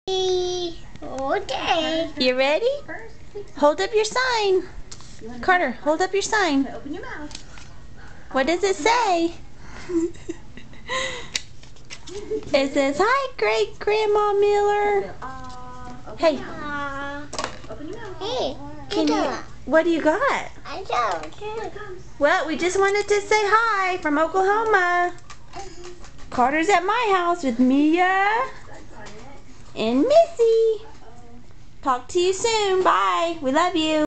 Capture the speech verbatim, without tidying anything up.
Okay. You ready? Hold up your sign. Carter, hold up your sign. Open your mouth. What does it say? It says, hi, great Grandma Miller. Hey. Open your mouth. Hey, Can you, what do you got? I don't. Well, we just wanted to say hi from Oklahoma. Carter's at my house with Mia and Missy. Talk to you soon. Bye. We love you.